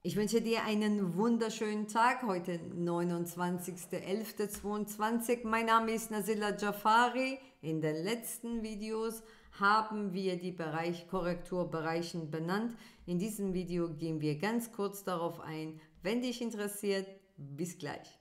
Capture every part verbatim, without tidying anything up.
Ich wünsche dir einen wunderschönen Tag, heute neunundzwanzigster elfter zweiundzwanzig. Mein Name ist Nazila Jafari. In den letzten Videos haben wir die Bereich Korrekturbereichen benannt. In diesem Video gehen wir ganz kurz darauf ein. Wenn dich interessiert, bis gleich.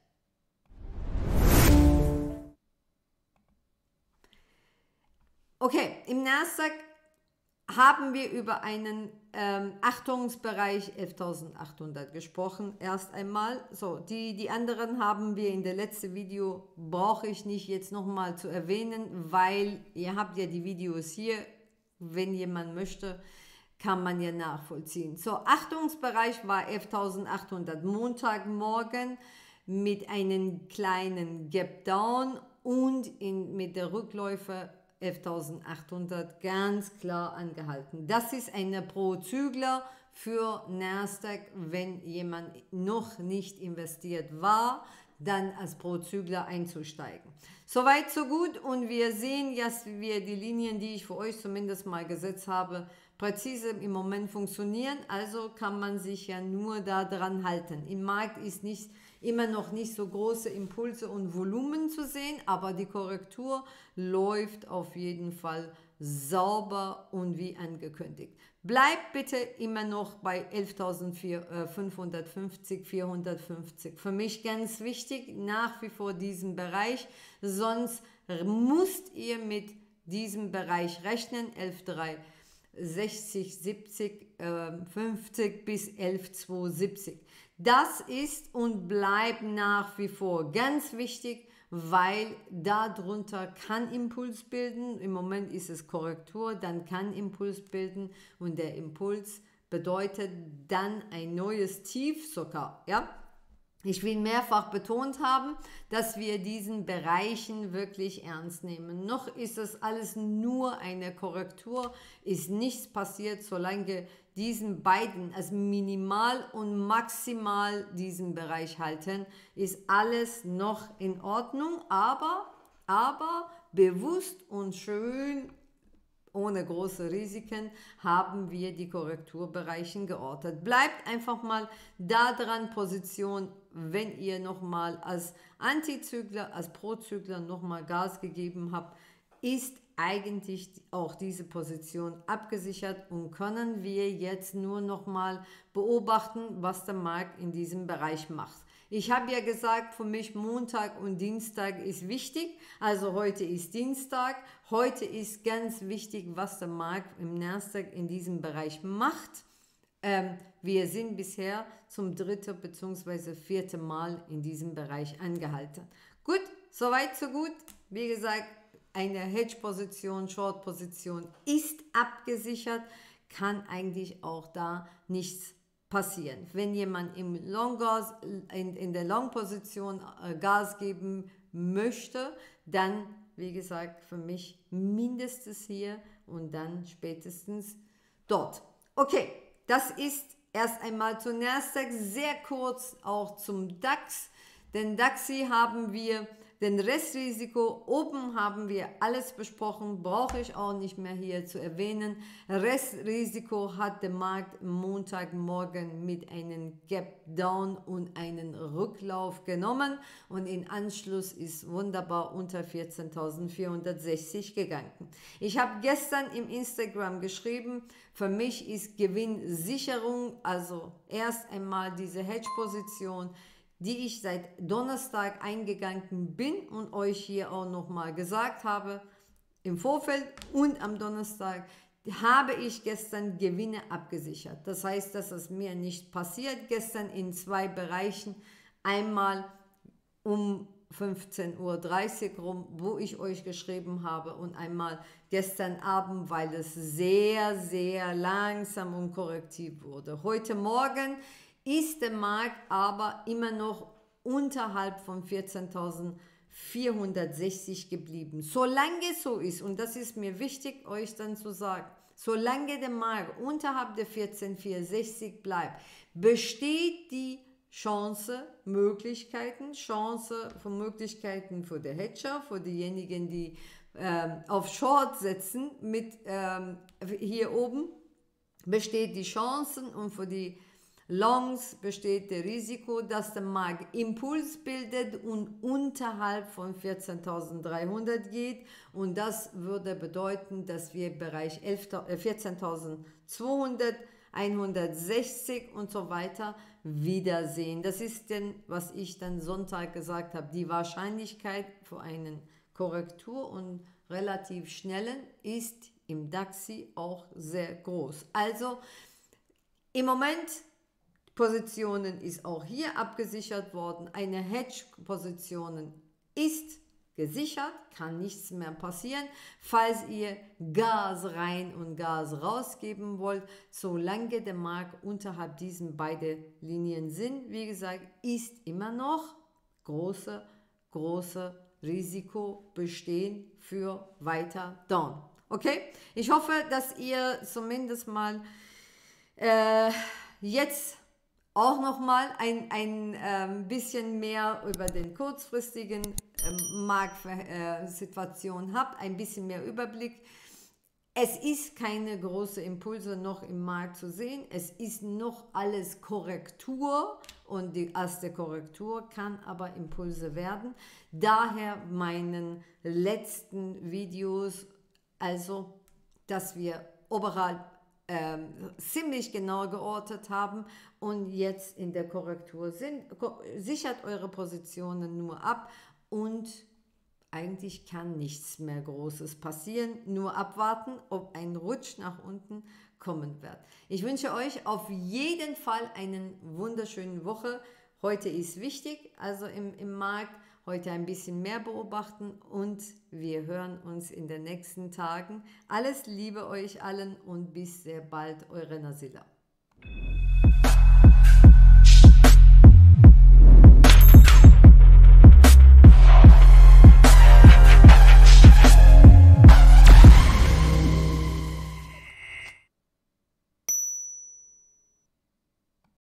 Okay, im Nasdaq haben wir über einen ähm, Achtungsbereich elftausendachthundert gesprochen, erst einmal. So, die, die anderen haben wir in der letzten Video, brauche ich nicht jetzt nochmal zu erwähnen, weil ihr habt ja die Videos hier, wenn jemand möchte, kann man ja nachvollziehen. So, Achtungsbereich war elftausendachthundert Montagmorgen mit einem kleinen Gap Down und in, mit der Rückläufe elftausendachthundert ganz klar angehalten. Das ist eine Pro-Zügler für Nasdaq, wenn jemand noch nicht investiert war, dann als Pro-Zügler einzusteigen. Soweit, so gut, und wir sehen, dass wir die Linien, die ich für euch zumindest mal gesetzt habe, präzise im Moment funktionieren, also kann man sich ja nur daran halten. Im Markt ist nicht immer noch nicht so große Impulse und Volumen zu sehen, aber die Korrektur läuft auf jeden Fall sauber und wie angekündigt. Bleibt bitte immer noch bei elftausendfünfhundertfünfzig, vierhundertfünfzig. Für mich ganz wichtig, nach wie vor diesen Bereich, sonst müsst ihr mit diesem Bereich rechnen, elftausenddreihundertsechzig, siebzig, äh, fünfzig bis elftausendzweihundertsiebzig. Das ist und bleibt nach wie vor ganz wichtig, weil darunter kann Impuls bilden. Im Moment ist es Korrektur, dann kann Impuls bilden und der Impuls bedeutet dann ein neues Tief sogar, ja. Ich will mehrfach betont haben, dass wir diesen Bereichen wirklich ernst nehmen. Noch ist es alles nur eine Korrektur, ist nichts passiert, solange diesen beiden, also minimal und maximal diesen Bereich halten, ist alles noch in Ordnung, aber, aber bewusst und schön, ohne große Risiken, haben wir die Korrekturbereiche geortet. Bleibt einfach mal da dran Position, wenn ihr nochmal als Antizykler, als Prozykler nochmal Gas gegeben habt, ist eigentlich auch diese Position abgesichert und können wir jetzt nur nochmal beobachten, was der Markt in diesem Bereich macht. Ich habe ja gesagt, für mich Montag und Dienstag ist wichtig, also heute ist Dienstag, heute ist ganz wichtig, was der Markt im Nasdaq in diesem Bereich macht. Ähm, wir sind bisher zum dritten bzw. vierten Mal in diesem Bereich angehalten. Gut, soweit so gut. Wie gesagt, eine Hedge-Position, Short-Position ist abgesichert, kann eigentlich auch da nichts passieren. Wenn jemand im Long Gas, in, in der Long-Position äh, Gas geben möchte, dann, wie gesagt, für mich mindestens hier und dann spätestens dort. Okay, das ist erst einmal zu Nasdaq, sehr kurz auch zum DAX. Den DAXi haben wir, den Restrisiko, oben haben wir alles besprochen, brauche ich auch nicht mehr hier zu erwähnen. Restrisiko hat der Markt Montagmorgen mit einem Gap Down und einen Rücklauf genommen und in Anschluss ist wunderbar unter vierzehntausendvierhundertsechzig gegangen. Ich habe gestern im Instagram geschrieben, für mich ist Gewinnsicherung, also erst einmal diese Hedge-Position, die ich seit Donnerstag eingegangen bin und euch hier auch nochmal gesagt habe, im Vorfeld und am Donnerstag habe ich gestern Gewinne abgesichert. Das heißt, dass es mir nicht passiert, gestern in zwei Bereichen, einmal um fünfzehn Uhr dreißig rum, wo ich euch geschrieben habe, und einmal gestern Abend, weil es sehr, sehr langsam und korrektiv wurde. Heute Morgen ist der Markt aber immer noch unterhalb von vierzehntausendvierhundertsechzig geblieben. Solange so ist, und das ist mir wichtig, euch dann zu sagen, solange der Markt unterhalb der vierzehntausendvierhundertsechzig bleibt, besteht die Chance, Möglichkeiten, Chance von Möglichkeiten für die Hedger, für diejenigen, die ähm, auf Short setzen, mit ähm, hier oben besteht die Chancen, und für die Longs besteht das Risiko, dass der Markt Impuls bildet und unterhalb von vierzehntausenddreihundert geht, und das würde bedeuten, dass wir im Bereich vierzehntausendzweihundert, hundertsechzig und so weiter wiedersehen. Das ist denn, was ich dann Sonntag gesagt habe, die Wahrscheinlichkeit für eine Korrektur und relativ schnellen ist im DAXi auch sehr groß. Also im Moment Positionen ist auch hier abgesichert worden. Eine Hedge-Position ist gesichert, kann nichts mehr passieren. Falls ihr Gas rein und Gas rausgeben wollt, solange der Markt unterhalb diesen beiden Linien sind, wie gesagt, ist immer noch große, große Risiko bestehen für weiter down. Okay? Ich hoffe, dass ihr zumindest mal äh, jetzt auch nochmal ein, ein ähm, bisschen mehr über den kurzfristigen ähm, Marktsituation äh, habt, ein bisschen mehr Überblick. Es ist keine große Impulse noch im Markt zu sehen. Es ist noch alles Korrektur, und die erste Korrektur kann aber Impulse werden. Daher meinen letzten Videos, also, dass wir oberhalb ähm, ziemlich genau geortet haben und jetzt in der Korrektur sind. Sichert eure Positionen nur ab und eigentlich kann nichts mehr Großes passieren, nur abwarten, ob ein Rutsch nach unten kommen wird. Ich wünsche euch auf jeden Fall eine wunderschöne Woche. Heute ist wichtig, also im, im Markt, heute ein bisschen mehr beobachten, und wir hören uns in den nächsten Tagen. Alles Liebe euch allen und bis sehr bald, eure Nasila.